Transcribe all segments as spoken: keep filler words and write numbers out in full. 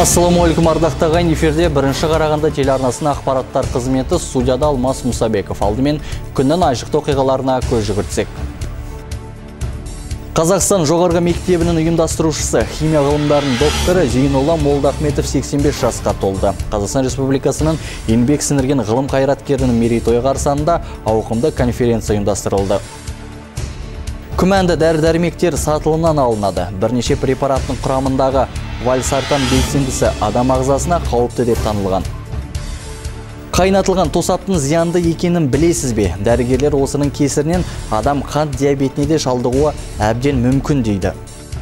Ассаламуалейкум, ардақты ағайын, эфирде бірінші Қарағанды телеарнасының ақпараттар қызметі, студияда Алмас Мұсабеков. Алдымен күннің айшықты оқиғаларына көз жүгіртсек. Қазақстан жоғарғы мектебінің ұйымдастырушысы, химия ғылымдарының докторы Зейнолла Молдахметов сексен бес жасқа толды. Қазақстан Республикасының еңбек сіңірген ғылым қайраткерінің мерейтойы қарсаңында ауқымды конференция ұйымдастырылды. Күмәнді дәрі-дәрмектер сатылымнан алынады. Бірнеше препараттың құрамындағы вальсартан белсендісі адам ағзасына қауіпті деп танылған. Қайнатылған тосаптың зиянды екенін білесіз бе? Дәрігерлер осының кесірінен адам қант диабетіне де шалдығуы әбден мүмкін дейді.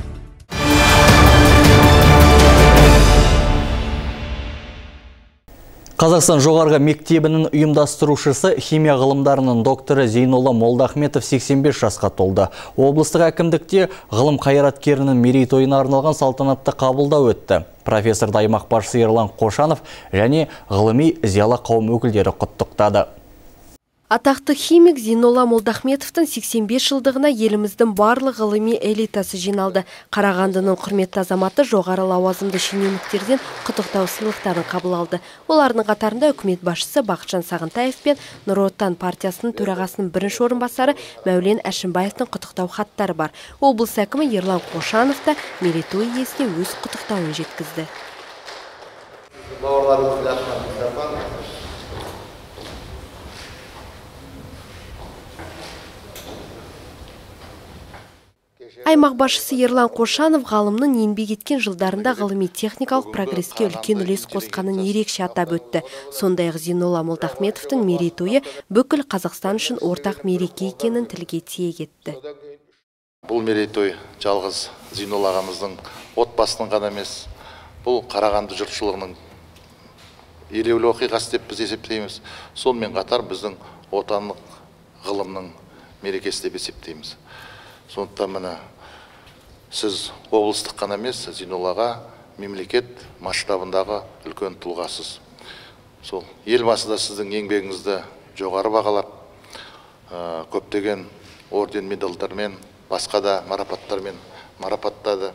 Қазақстан жоғарғы мектебінің ұйымдастырушысы, химия ғылымдарының докторы Зейнолла Молдахметов сексен бес жасқа толды. Облыстық әкімдікте ғылым қайраткерінің мерейтойына арналған салтанатты қабылдау өтті. Профессор аймақ басшысы Ерлан Қошанов және ғылыми зиялы қауым өкілдері құттықтады. Атақты химик Зейнолла Молдахметовтың сексен бес жылдығына еліміздің барлық ғылыми элитасы жиналды. Қарағандының құрметті азаматы жоғары лауазымды шенеуніктерден құттықтау сыйлықтарын қабыл алды. Олардың қатарында үкімет басшысы Бақытжан Сағынтаев пен Нұр Отан партиясының төрағасының бірінші орынбасары Мәулен Әшімбаевтың құттықтау хаттары бар. Облыс әкімі Ерлан Қошанов та мерейтой иесіне өз құттықтауын жеткізді. Аймақ басшысы Ерлан Қошанов ғалымның еңбек еткен жылдарында ғылыми техникалық прогреске үлкен үлес қосқанын ерекше атап өтті. Сондай-ақ Зейнолла Молдахметовтың мерейтойы бүкіл Қазақстан үшін ортақ мереке екенін тілге тиек етті. Бұл мерейтой жалғыз Зейнолла ағамыздың отбасының ғана емес, бұл Қарағанды жұртшылығының елеулі оқиғасы деп біз есептейміз. Сонымен қатар біздің отандық ғылымның мерекесі деп есептейміз. Сондықтан міне сіз облыстық қана емес, Зейноллаға мемлекет масштабындағы үлкен тұлғасыз. Сол елбасы да сіздің еңбегіңізді жоғары бағалап, көптеген орден медальдармен, басқа да марапаттармен марапаттады.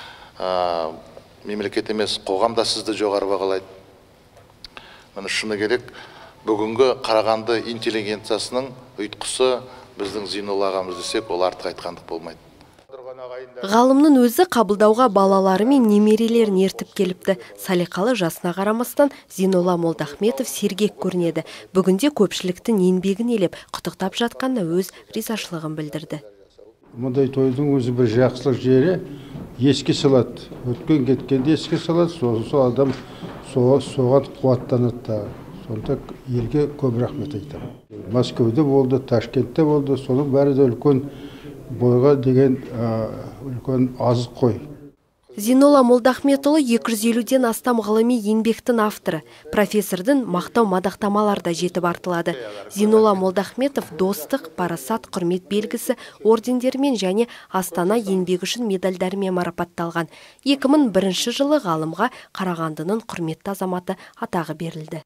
Мемлекет емес, қоғам да сізді жоғары бағалайды. Міне шыны керек, бүгінгі Қарағанды интеллигенциясының ұйытқысы біздің Зейнолла ағамыз десек, ол артық айтқандық болмайды. Ғалымның өзі қабылдауға балалары мен немерелерін ертіп келіпті. Салиқалы жасына қарамастан Зейнолла Молдахметов сергек көрінеді. Бүгінде көпшіліктің еңбегін елеп, құттықтап жатқанына өз ризашылығын білдірді. Мұндай тойдың өзі бір жақсылық жері еске салады. Өткен кеткенде еске салады, сол адам соған қуаттанады. Сонда елге көп рахмет айтамын. Мәскеуде болды, Ташкентте болды, соның бәрі де үлкен бойға деген үлкен азық қой. Зейнолла Молдахметұлы екі жүз елуден астам ғылыми еңбектің авторы. Профессордың мақтау мадақтамаларда жетіп артылады. Зейнолла Молдахметов достық, парасат, құрмет белгісі, ордендермен және Астана еңбегі үшін медальдармен марапатталған. екі мың бірінші жылы ғалымға Қарағандының құрметті азаматы атағы берілді.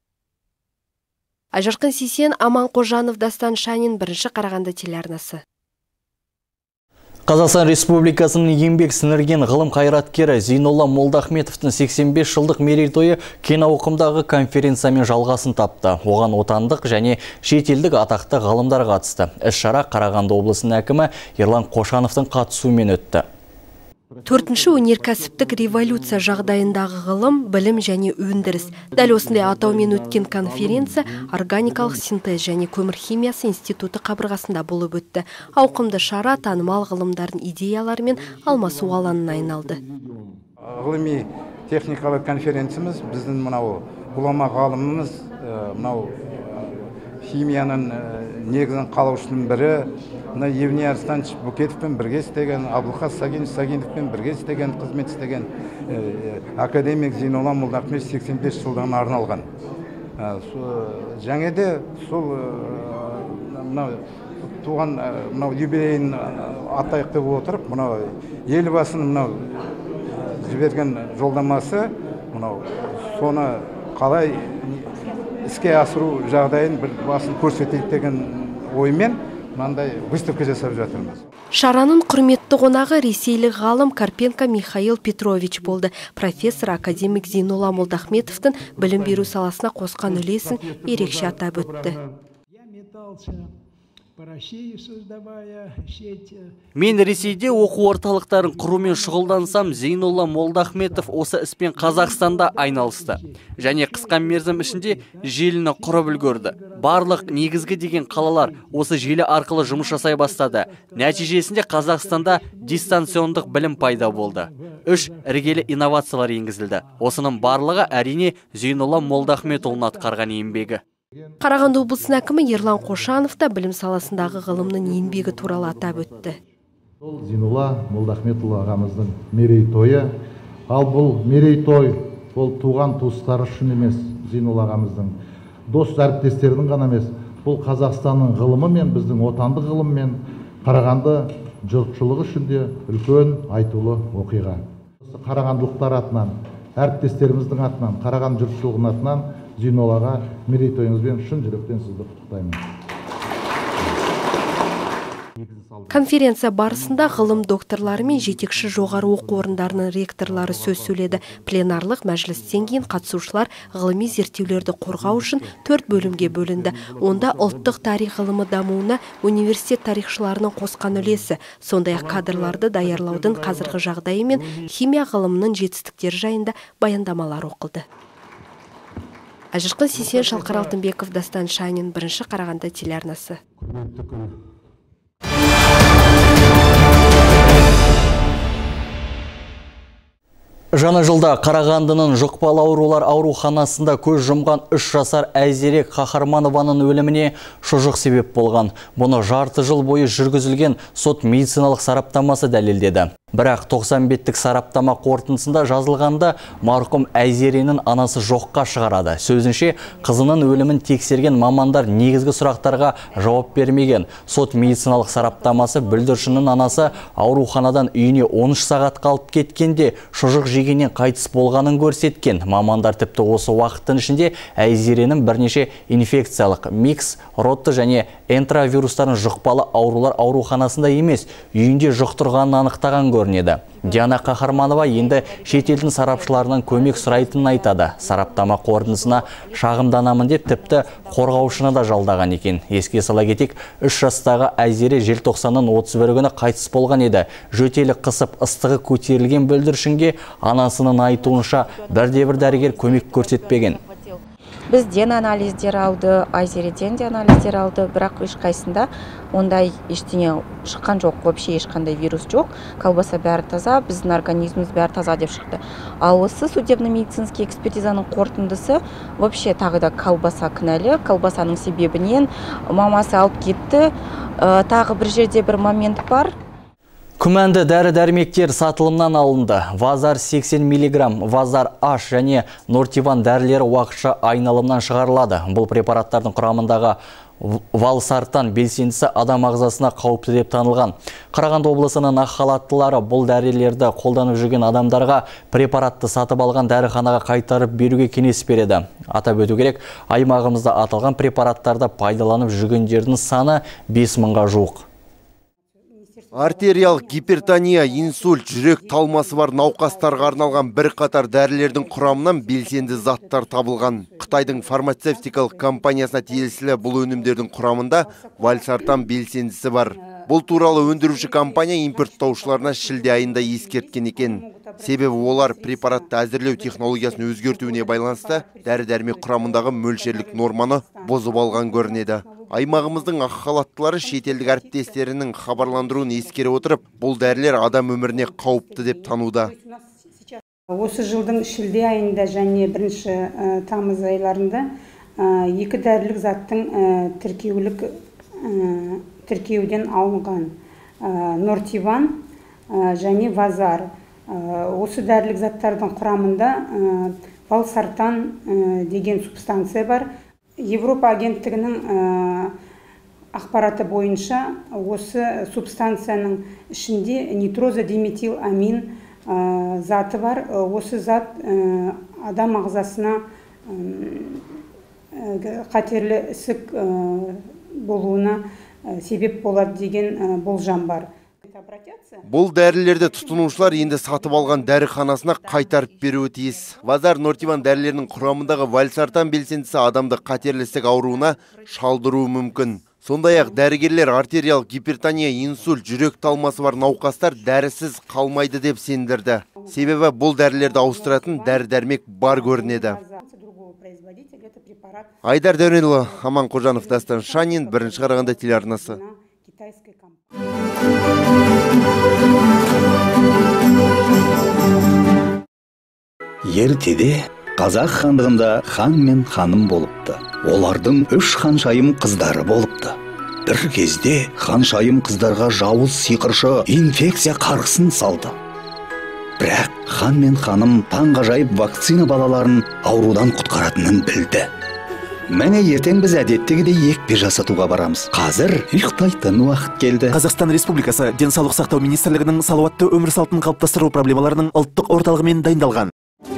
Айжарқын Сейсен, Аман Қожанов, Дастан Шанин, бірінші Қарағанды телеарнасы. Қазақстан Республикасының еңбек сіңірген ғылым қайраткері Зейнолла Молдахметовтың сексен бес жылдық мерейтойы кең ауқымдағы конференциямен жалғасын тапты. Оған отандық және шетелдік атақты ғалымдар қатысты. Іс-шара Қарағанды облысының әкімі Ерлан Қошановтың қатысуымен өтті. Төртінші өнеркәсіптік революция жағдайындағы ғылым, білім және өндіріс. Дәл осындай атаумен өткен конференция органикалық синтез және көмір химиясы институты қабырғасында болып өтті. Ауқымды шара танымал ғылымдардың идеялары мен алмасу алаңына айналды. Ғылыми техникалық конференциямыз біздің мынау ғұлама ғалымымыз, мынау химияның негізін қалаушының бірі Евгений Арыстанович Букетовпен бірге істеген, Абылқас Сагиновпен бірге істеген, қызмет істеген академик Зейнолла Молдахметов сексен бес жылдан арналған. Және де сол туған юбилейін атайық деп отырып, елбасының жіберген жолдамасы, соны қалай іске асыру жағдайын бір басын көрсетейік деген оймен мынандай выставка жасап жатырмыз. Шараның құрметті қонағы ресейлік ғалым Карпенко Михаил Петрович болды. Профессор академик Зейнолла Молдахметовтың білім беру саласына қосқан үлесін ерекше атап өтті. Мен Ресейде оқу орталықтарын құрумен шұғылдансам, Зейнолла Молдахметов осы іспен Қазақстанда айналысты. Және қысқа мерзім ішінде желіні құрып үлгерді. Барлық негізгі деген қалалар осы желі арқылы жұмыс жасай бастады. Нәтижесінде Қазақстанда дистанциондық білім пайда болды. Үш іргелі инновациялар енгізілді. Осының барлығы әрине Зейнолла Молдахметұлының атқарған еңбегі. Қарағанды облысының әкімі Ерлан Қошанов та білім саласындағы ғылымның еңбегі туралы атап өтті. Зейнолла Молдахметұлы ағамыздың мерейтойы. Ал бұл мерейтой ол туған туыстары үшін емес, Зейнолла ағамыздың дос әріптестерінің ғана емес, бұл Қазақстанның ғылымы мен біздің отандық ғылым мен Қарағанды жұртшылығы үшін де үлкен айтулы оқиға. Қарағандылықтар атынан, әріптестеріміздің атынан, Қарағанды жұртшылығының атынан Зейноллаға мерейтойыңызбен шын жүректен сізді құттықтаймын. Конференция барысында ғылым докторлары мен жетекші жоғары оқу орындарының ректорлары сөз сөйледі. Пленарлық мәжілістен кейін қатысушылар ғылыми зерттеулерді қорғау үшін төрт бөлімге бөлінді. Онда ұлттық тарих ғылымы дамуына университет тарихшыларының қосқан үлесі, сондай-ақ кадрларды даярлаудың қазіргі жағдайы мен химия ғылымының жетістіктері жайында баяндамалар оқылды. Әжірқын Сесен, Шалқар Алтынбеков, Дастан Шанин, бірінші Қарағанды телеарнасы. Жаңа жылда Қарағандының жұқпалы аурулар ауруханасында көз жұмған үш жасар Айзере Қахарманованың өліміне шұжық себеп болған. Бұны жарты жыл бойы жүргізілген сот медициналық сараптамасы дәлелдеді. Бірақ тоқсан беттік сараптама қорытындысында жазылғанда марқұм Айзеренің анасы жоққа шығарады. Сөзінше, қызының өлімін тексерген мамандар негізгі сұрақтарға жауап бермеген. Сот медициналық сараптамасы бүлдіршіннің анасы ауруханадан үйіне он үш сағат қалып кеткенде шұжық жегеннен қайтыс болғанын көрсеткен. Мамандар тіпті осы уақыттың ішінде Айзеренің бірнеше инфекциялық микс, ротты және энтеровирустарын жұқпалы аурулар ауруханасында емес, үйінде жұқтырғанын анықтаған көрінеді. Диана Қахарманова енді шетелдің сарапшыларынан көмек сұрайтынын айтады. Сараптама қорытындысына шағымданамын деп тіпті қорғаушыны да жалдаған екен. Еске сала кетейік, үш жастағы Айзере желтоқсанның отыз бірі күні қайтыс болған еді. Жөтелі қысып ыстығы көтерілген бүлдіршінге анасының айтуынша бірде-бір дәрігер көмек көрсетпеген. Біз ден анализдер алды, Айзереден де анализдер алды, бірақ ешқайсында ондай ештеңе шыққан жоқ, вообще ешқандай вирус жоқ. Колбаса бәрі таза, біздің организміміз бәрі таза деп шықты. Ал осы судебно-медицинский экспертизаның қорытындысы вообще тағы да колбаса кінәлі, колбасаның себебінен мамасы алып кетті. Тағы бір жерде бір момент бар. Күмәнді дәрі-дәрмектер сатылымнан алынды. Вазар сексен миллиграмм, Вазар H және Нортиван дәрілері уақытша айналымнан шығарылады. Бұл препараттардың құрамындағы валсартан белсендісі адам ағзасына қауіпті деп танылған. Қарағанды облысының ақ халаттылары бұл дәрілерді қолданып жүрген адамдарға препаратты сатып алған дәріханаға қайтарып беруге кеңес береді. Атап өту керек, аймағымызда аталған препараттарды пайдаланып жүргендердің саны бес мыңға жуық. Артериялық гипертония, инсульт, жүрек талмасы бар науқастарға арналған бір қатар дәрілердің құрамынан белсенді заттар табылған. Қытайдың фармацевтикалық компаниясына тиесілі бұл өнімдердің құрамында вальсартан белсендісі бар. Бұл туралы өндіруші компания импорттаушыларына шілде айында ескерткен екен. Себебі олар препаратты әзірлеу технологиясын өзгертуіне байланысты дәрі-дәрмек құрамындағы мөлшерлік норманы бұзып алған көрінеді. Аймағымыздың ақ халаттылары шетелдік әріптестерінің хабарландыруын ескере отырып, бұл дәрілер адам өміріне қауіпті деп тануда. Осы жылдың шілде айында және бірінші тамыз айларында екі дәрілік заттың тіркеулік тіркеуден алынған. Нортиван және Вазар. Осы дәрілік заттардың құрамында валсартан деген субстанция бар. Европа агенттігінің ақпараты бойынша осы субстанцияның ішінде нитрозодиметил амин заты бар. Осы зат адам ағзасына қатерлі ісік болуына себеп болады деген болжам бар. Бұл дәрілерді тұтынушылар енді сатып алған дәріханасына қайтарып беруі тиіс. Вазар Нортиван дәрілерінің құрамындағы вальсартан белсендісі адамды қатерлі ісік ауруына шалдыруы мүмкін. Сондай-ақ дәрігерлер артериялық гипертония, инсульт, жүрек талмасы бар науқастар дәрісіз қалмайды деп сендірді. Себебі бұл дәрілерді ауыстыратын дәрі-дәрмек бар көрінеді. Айдар Дәуренұлы, Аман Қожанов, Дастан Шанин, бірінші Қарағанды телеарнасы. Ертеде қазақ хандығында хан мен ханым болыпты. Олардың үш ханшайым қыздары болыпты. Бір кезде ханшайым қыздарға жауыз сиқыршы инфекция қарғысын салды. Бірақ хан мен ханым таңғажайып вакцина балаларын аурудан құтқаратынын білді. Мәне ертең біз әдеттегідей екпе жасатуға барамыз. Қазір ұйықтайтын уақыт келді. Қазақстан Республикасы Денсаулық сақтау министрлігінің салауатты өмір салтын қалыптастыру проблемаларының ұлттық орталығымен дайындалған.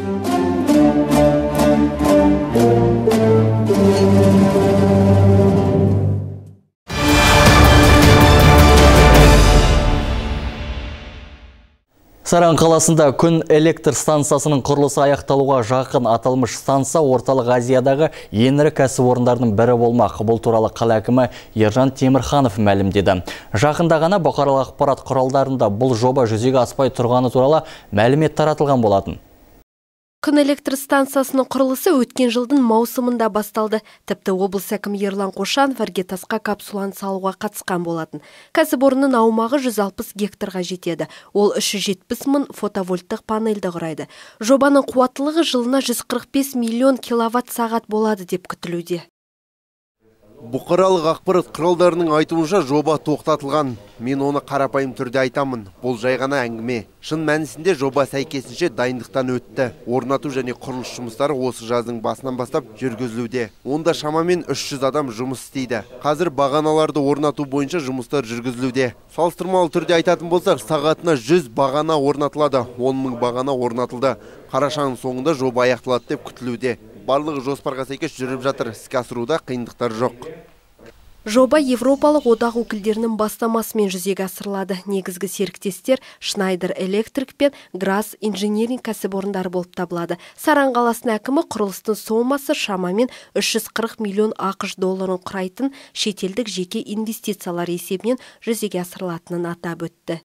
Саран қаласында күн электр станциясының құрылысы аяқталуға жақын. Аталмыш станция орталық Азиядағы ең ірі кәсіпорындардың бірі болмақ. Бұл туралы қала әкімі Ержан Темірханов мәлімдеді. Жақында ғана бұқаралық ақпарат құралдарында бұл жоба жүзеге аспай тұрғаны туралы мәлімет таратылған болатын. Күн электр станциясының құрылысы өткен жылдың маусымында басталды. Тіпті облыс әкімі Ерлан Қошанов іргетасқа капсуланы салуға қатысқан болатын. Кәсіпорынның аумағы жүз алпыс гектарға жетеді. Ол үш жүз жетпіс мың фотовольттық панельді құрайды. Жобаның қуаттылығы жылына жүз қырық бес миллион киловатт сағат болады деп күтілуде. Бұқаралық ақпарат құралдарының айтуынша жоба тоқтатылған. Мен оны қарапайым түрде айтамын. Бұл жай ғана әңгіме. Шын мәнісінде жоба сәйкесінше дайындықтан өтті. Орнату және құрылыс жұмыстары осы жаздың басынан бастап жүргізілуде. Онда шамамен үш жүз адам жұмыс істейді. Қазір бағаналарды орнату бойынша жұмыстар жүргізілуде. Салыстырмалы түрде айтатын болсақ, сағатына жүз бағана орнатылады. он мың бағана орнатылды. Қарашаның соңында жоба аяқталады деп күтілуде. Барлығы жоспарға сәйкес жүріп жатыр. Іске асыруда қиындықтар жоқ. Жоба Европалық одақ өкілдерінің бастамасымен жүзеге асырылады. Негізгі серіктестер Schneider Electric пен Gras инжиниринг кәсіпорындары болып табылады. Саран қаласының әкімі құрылыстың сомасы шамамен үш жүз қырық миллион ақш долларын құрайтын шетелдік жеке инвестициялар есебінен жүзеге асырылатынын атап өтті.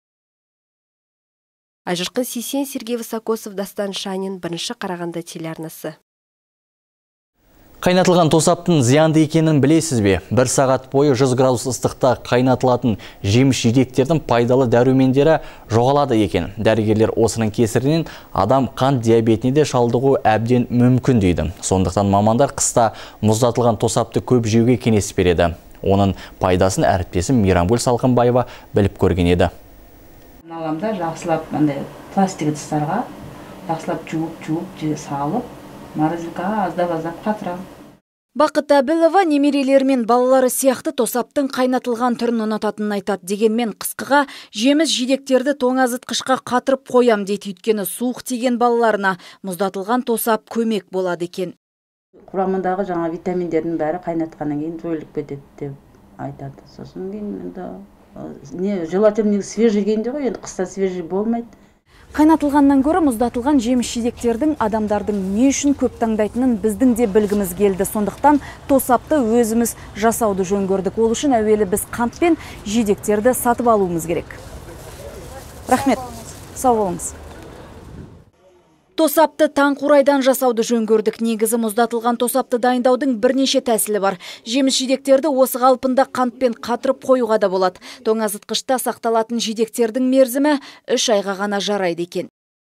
Айжырқын Сейсен, Сергей Высокосов, Дастан Шанин, бірінші Қарағанды телеарнасы. Қайнатылған тосаптың зиянды екенін білесіз бе? Бір сағат бойы жүз градус ыстықта қайнатылатын жеміс жидектердің пайдалы дәрумендері жоғалады екен. Дәрігерлер осының кесірінен адам қант диабетіне де шалдығу әбден мүмкін дейді. Сондықтан мамандар қыста мұздатылған тосапты көп жеуге кеңес береді. Оның пайдасын әріптесім Мейрамгүл Салқынбаева біліп көрген еді. Аламда жақсылап пластик ыдыстарға жақсылап жуып-жуып салып, морозилкаға аздап-аздап қатырам. Бақыт Әбілова немерелермен балалары сияқты тосаптың қайнатылған түрін ұнататынын айтады. Дегенмен қысқыға жеміс жидектерді тоңазытқышқа қатырып қоям дейді, өйткені суық тиген балаларына мұздатылған тосап көмек болады екен. Құрамындағы жаңа витаминдердің бәрі қайнатқаннан кейін жойылып кетеді деп айтады. Сосын кейін не желательно свежий күйінде ғой, енді қыста свежий болмайды. Қайнатылғаннан көрі мұздатылған жеміс жидектердің адамдардың не үшін көп таңдайтынын біздің де білгіміз келді. Сондықтан тосапты өзіміз жасауды жөн көрдік. Ол үшін әуелі біз қант пен жидектерді сатып алуымыз керек. Рахмет, сау болыңыз. Тосапты таңқурайдан жасауды жөн көрдік. Негізі мұздатылған тосапты дайындаудың бірнеше тәсілі бар. Жеміс жидектерді осы қалпында қантпен қатырып қоюға да болады. Тоңазытқышта сақталатын жидектердің мерзімі үш айға ғана жарайды екен.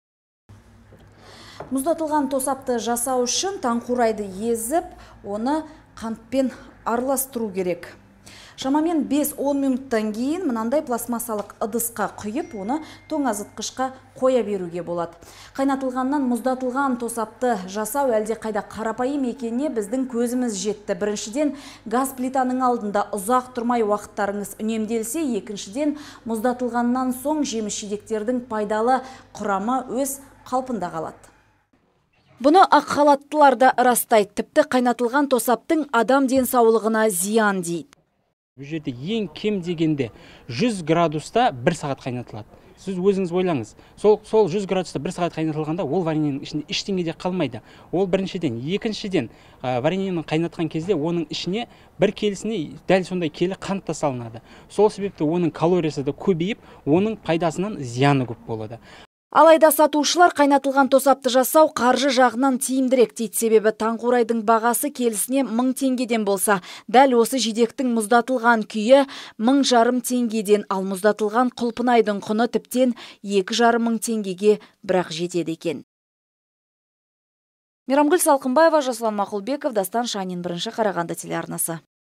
Мұздатылған тосапты жасау үшін таңқурайды езіп, оны қантпен араластыру керек. Шамамен бес-он минуттан кейін мынандай пластмассалық ыдысқа құйып, оны тоңазытқышқа қоя беруге болады. Қайнатылғаннан мұздатылған тосапты жасау әлде қайда қарапайым екеніне біздің көзіміз жетті. Біріншіден, газ плитаның алдында ұзақ тұрмай уақыттарыңыз үнемделсе, екіншіден, мұздатылғаннан соң жеміс жидектердің пайдалы құрамы өз қалпында қалады. Бұны ақ халаттылар да растайды. Тіпті қайнатылған тосаптың адам денсаулығына зиян дейді. Бұл жерде ең кем дегенде жүз градуста бір сағат қайнатылады. Сіз өзіңіз ойлаңыз, сол, сол жүз градуста бір сағат қайнатылғанда ол вареньенің ішінде ештеңе де қалмайды. Ол біріншіден, екіншіден вареньені қайнатқан кезде оның ішіне бір келісіне дәл сондай келі қант та салынады. Сол себепті оның калориясы да көбейіп, оның пайдасынан зияны көп болады. Алайда сатушылар қайнатылған тосапты жасау қаржы жағынан тиімдірек дейді, себебі таңқурайдың бағасы келісіне мың теңгеден болса, дәл осы жидектің мұздатылған күйі мың жарым теңгеден, ал мұздатылған құлпынайдың құны тіптен екі жарым мың теңгеге бірақ жетеді екен. Мейрамгүл Салқынбаева, Жасұлан Мақұлбеков, Дастан Шанин, бірінші Қарағанды телеарнасы.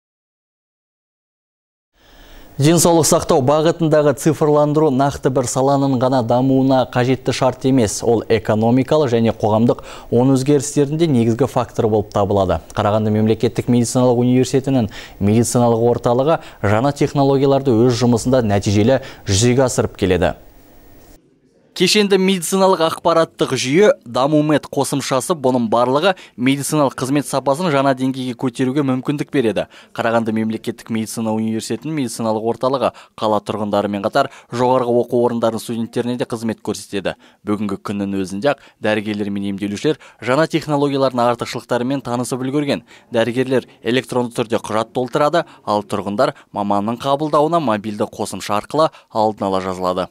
Денсаулық сақтау бағытындағы цифрландыру нақты бір саланың ғана дамуына қажетті шарт емес. Ол экономикалық және қоғамдық оң өзгерістерінде негізгі фактор болып табылады. Қарағанды мемлекеттік медициналық университетінің медициналық орталығы жаңа технологияларды өз жұмысында нәтижелі жүзеге асырып келеді. Кешенді медициналық ақпараттық жүйе Дамумед қосымшасы, бұның барлығы медициналық қызмет сапасын жаңа деңгейге көтеруге мүмкіндік береді. Қарағанды мемлекеттік медицина университетінің медициналық орталығы қала тұрғындарымен қатар жоғарғы оқу орындарының студенттеріне де қызмет көрсетеді. Бүгінгі күннің өзінде ақ дәрігерлер мен емделушілер жаңа технологиялардың артықшылықтарымен танысып үлгерген. Дәрігерлер электронды түрде құжат толтырады, ал тұрғындар маманның қабылдауына мобильді қосымша арқылы алдын ала жазылады.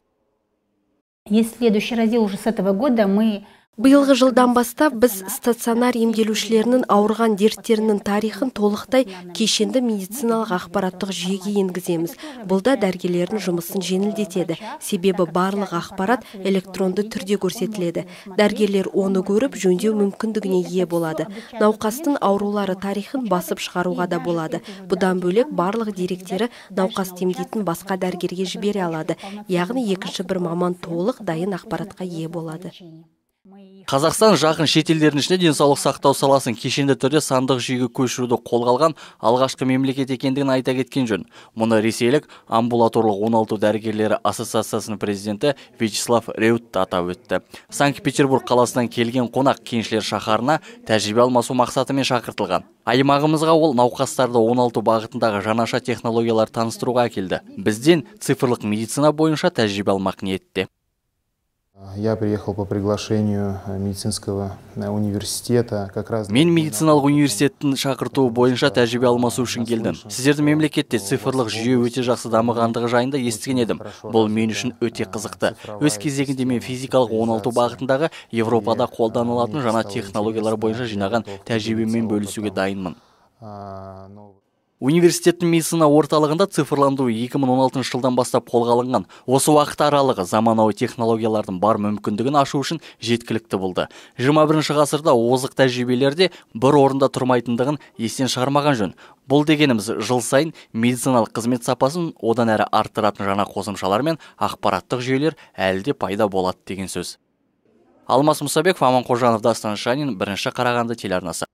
И следующий раздел уже с этого года мы... Биылғы жылдан бастап біз стационар емделушілерінің ауырған дерттерінің тарихын толықтай кешенді медициналық ақпараттық жүйеге енгіземіз. Бұл да дәрігерлердің жұмысын жеңілдетеді. Себебі барлық ақпарат электронды түрде көрсетіледі. Дәрігерлер оны көріп, жөндеу мүмкіндігіне ие болады. Науқастың аурулары тарихын басып шығаруға да болады. Бұдан бөлек барлық деректері науқас емдейтін басқа дәрігерге жібере алады. Яғни екінші бір маман толық дайын ақпаратқа ие болады. Қазақстан жақын шетелдердің ішінде денсаулық сақтау саласын кешенді түрде сандық жүйеге көшіруді қолға алған алғашқы мемлекет екендігін айта кеткен жөн. Мұны ресейлік амбулаторлық оңалту дәрігерлері ассоциациясының президенті Вячеслав Реут атап өтті. Санкт-Петербург қаласынан келген қонақ кеншілер шаһарына тәжірибе алмасу мақсатымен шақыртылған. Аймағымызға ол науқастарды оңалту бағытындағы жаңаша технологиялар таныстыруға әкелді. Бізден цифрлық медицина бойынша тәжірибе алмақ ниетте. Я приехал по приглашению медицинского университета. Как раз... Мен медициналық университеттің шақыртуы бойынша тәжірибе алмасу үшін келдім. Сіздердің мемлекетте цифрлық жүйе өте жақсы дамығандығы жайында естіген едім. Бұл мен үшін өте қызықты. Өз кезегінде мен физикалық оңалту бағытындағы Европада қолданылатын жаңа технологиялар бойынша жинаған тәжірибемен бөлісуге дайынмын. Университеттің медицина орталығында цифрландыру екі мың он алтыншы жылдан бастап қолға алынған. Осы уақыт аралығы заманауи технологиялардың бар мүмкіндігін ашу үшін жеткілікті болды. жиырма бірінші ғасырда озық тәжірибелерде бір орында тұрмайтындығын естен шығармаған жөн. Бұл дегеніміз жыл сайын медициналық қызмет сапасын одан әрі арттыратын жаңа қосымшалар мен ақпараттық жүйелер әлде пайда болады деген сөз. Алмас Мұсабеков, Аман Қожанов, Дастан Шанин, бірінші Қарағанды телеарнасы.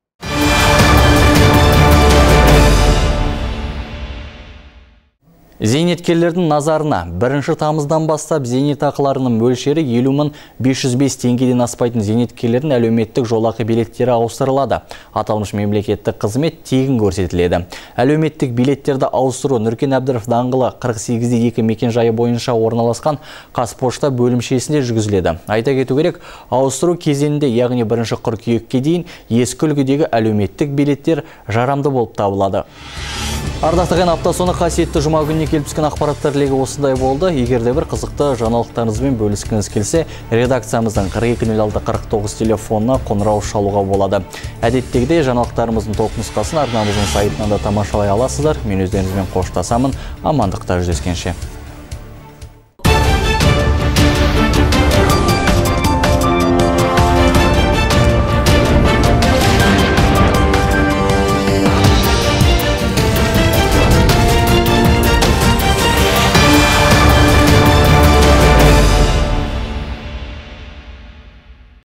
Зейнеткерлердің назарына бірінші тамыздан бастап зейнетақыларының мөлшері елу мың бес жүз бес теңгеден аспайтын зейнеткерлердің әлеуметтік жолақы билеттері ауыстырылады. Аталмыш мемлекеттік қызмет тегін көрсетіледі. Әлеуметтік билеттерді ауыстыру Нұркен Әбдіров даңғылы қырық сегіз де екі мекен-жайы бойынша орналасқан Қазпошта бөлімшесінде жүргізіледі. Айта кету керек, ауыстыру кезеңінде, яғни бірінші қыркүйекке дейін ескі үлгідегі әлеуметтік билеттер жарамды болып табылады. Ардақтаған апта соны қасиетті жұма күніне келіп түскен ақпараттар легі осындай болды. Егер де бір қызықты жаңалықтарыңызбен бөліскіңіз келсе, редакциямыздың қырық екі нөл алты қырық тоғыз телефонына қоңырау шалуға болады. Әдеттегідей жаңалықтарымыздың толық нұсқасын арнамыздың сайтынан да тамашалай аласыздар. Мен өздеріңізбен қоштасамын. Амандықта жүздескенше.